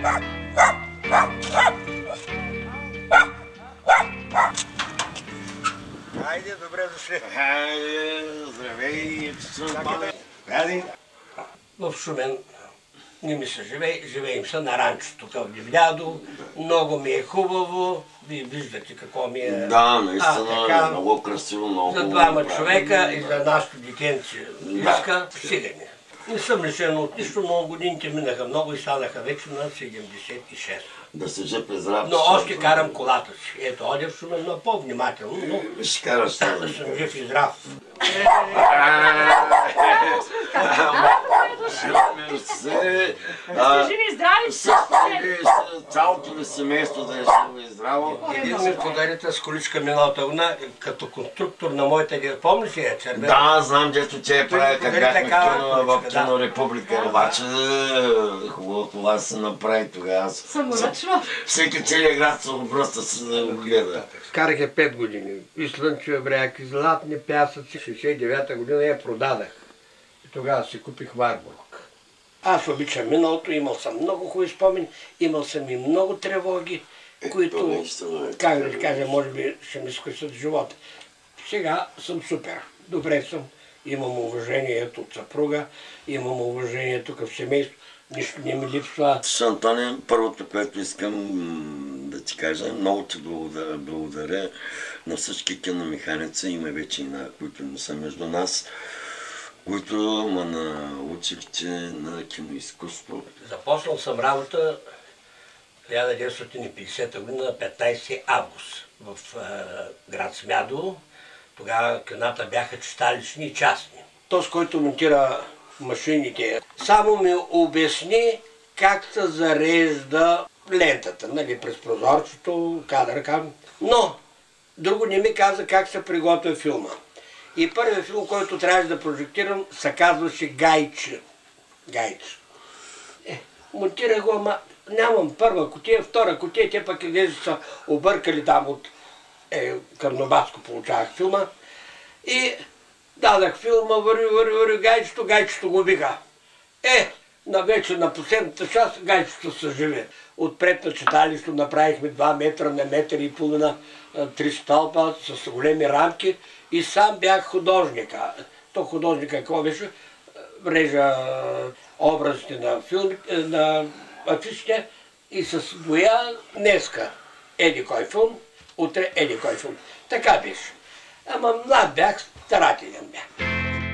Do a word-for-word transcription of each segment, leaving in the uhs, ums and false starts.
Хайде, добре дошли. Хайде, здравей, Хайде. В Шумен не ми се живее, живеем се на ранчото в Дивлядо. Много ми е хубаво. Вие виждате какво ми е. Да, наистина е много красиво, много. За двама човека и за нашото детенце иска, стига ни. Не съм лишен от нищо, много годините минаха много и станаха вече на седемдесет и шест. Да се же през работа. Но още карам колата си. Ето, одя в Шумен, но по-внимателно, но ще караш това. да съм жив и здрав. Живи и здрави! Цялото ви семейство да е живо и здраво. Един ми подарите с количка миналата година, като конструктор на моята деца. Помниш ли я, червена? Да, знам, дето че я правя, как бяхме в Кино Република. Обаче хубаво това се направи тогава. Саморъчно. Всеки целият град се обръста се да го гледа. Карах я пет години. И слънчеви бряги, златни пясъци. шейсет и девета година я продадах. И тогава си купих Варбург. Аз обичам миналото, имал съм много хубави спомени, имал съм и много тревоги, които, как да кажа, може би ще ми скъсат живота. Сега съм супер, добре съм, имам уважението от съпруга, имам уважението към семейство, нищо не ми липсва. Антони, първото, което искам да ти кажа, много ти благодаря, благодаря на всички киномеханици, има вече и на които не са между нас, които ме научихте на киноизкуство. Започнал съм работа хиляда деветстотин и петдесета година на петнайсети август в е, град Смядово. Тогава кината бяха читалищни и частни. Този, който монтира машините, само ми обясни как се зарежда лентата, нали, през прозорчето, кадър кам. Но друго не ми каза как се приготвя филма. И първият филм, който трябваше да прожектирам, се казваше Гайче. Гайче. Е, монтирах го, ама нямам първа кутия, втора кутия, те пък изглежда са объркали там от е, Карнобатско получавах филма. И дадах филма, върви, върви, върви, Гайчето, Гайчето го биха. Е, на вече на последната част Гайчето се живе. Отпред на читалището направихме два метра на метър и половина, три стълба с големи рамки. И сам бях художника. То художника какво беше? Режа образите на филмите, на афишите и с боя днеска еди кой филм, утре еди кой филм. Така беше. Ама млад бях, старателен бях.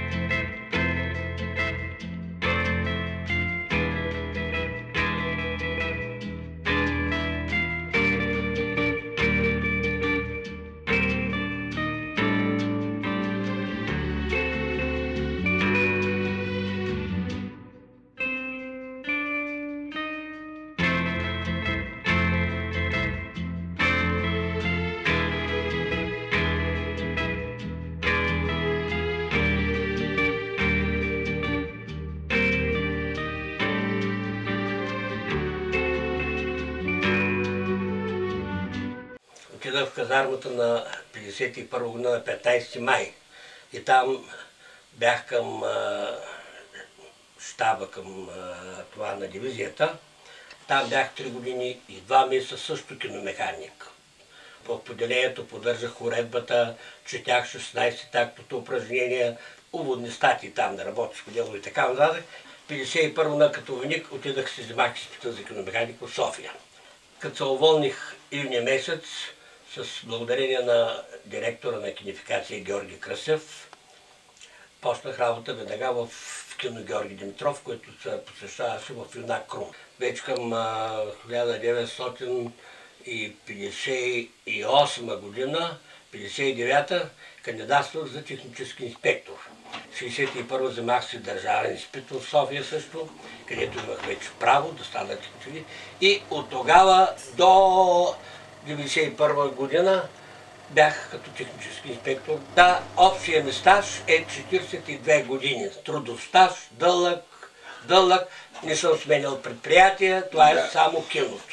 Отидах в казармата на петдесет и първа година на петнайсети май и там бях към а, щаба, към а, това на дивизията. Там бях три години и два месеца също киномеханик. В поделението поддържах уредбата, четях шестнайсет тактото упражнения, уводни статии там да работиш по дело и така нататък. петдесет и първа на като войник отидах си вземах изпита за киномеханик в София. Като се уволних юни месец, с благодарение на директора на кинификация Георги Красев, почнах работа веднага в кино Георги Димитров, който се посещаваше в Юнак Крум. Вече към хиляда деветстотин и петдесет и осма година, петдесет и девета, кандидатствах за технически инспектор. шейсет и първа вземах си държавен изпит в София също, където имах вече право да стана технически. И от тогава до деветдесет и първа година бях като технически инспектор. Да, общия ми стаж е четирийсет и две години. Трудов стаж, дълъг, дълъг. Не съм сменял предприятия, това е само киното.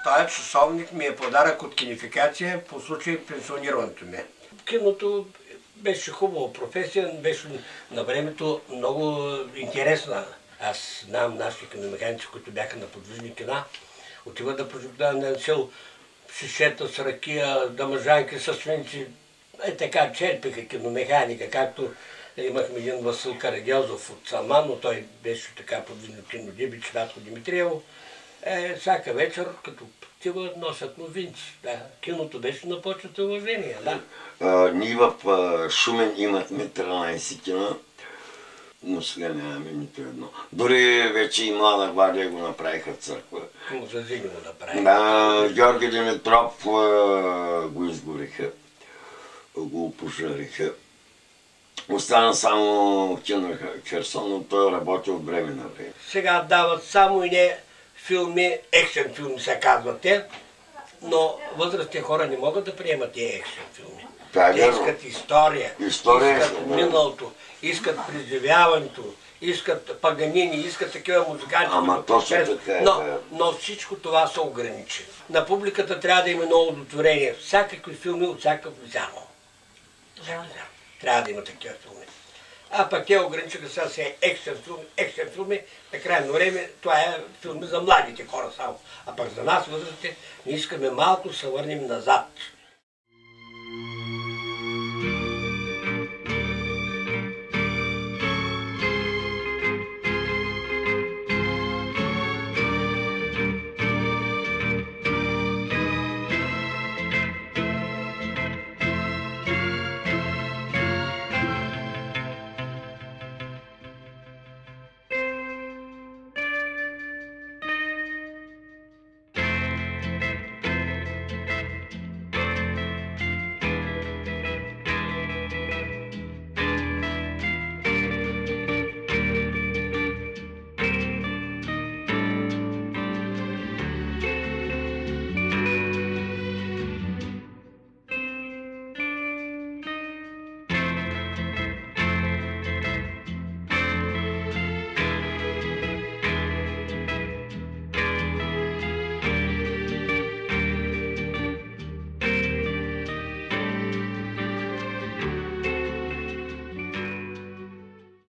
Този часовник ми е подарък от кинификация по случай пенсионирането ми. Киното беше хубава професия, беше на времето много интересна. Аз знам нашите киномеханици, които бяха на подвижни кина, отиват да проживяват на село шишета с ракия, дамажанки с свинци. Е така черпиха киномеханика, както имахме един Васил Карагелзов от Салман, но той беше така подвижно кинодибич, Радко Димитриево. Е, всяка вечер, като отиват, носят новинци. Да, киното беше на почет и уважение, да. А, ние в а, Шумен имахме тринайсет кина, но сега нямаме нито едно. Дори вече и Млада гвардия го направиха в църква. Музазини го направиха. Да, Георги Димитров а, го изгориха, го опожариха. Остана само кино Херсон, но той работи от време на време. Сега дават само и не филми, екшен филми се казват те, но възрастни хора не могат да приемат тези екшен филми. Да, те искат история, история искат да. миналото, искат преживяването, искат Паганини, искат такива музиканти. Ама точно така е. Но, но всичко това се ограничи. На публиката трябва да има много удовлетворение. Всякакви филми от всякакъв жанр. Трябва да има такива филми. А пък те ограничиха сега се екшен филми, екшен филми, на крайно време това е филми за младите хора само. А пък за нас, възрастите, ние искаме малко да се върнем назад.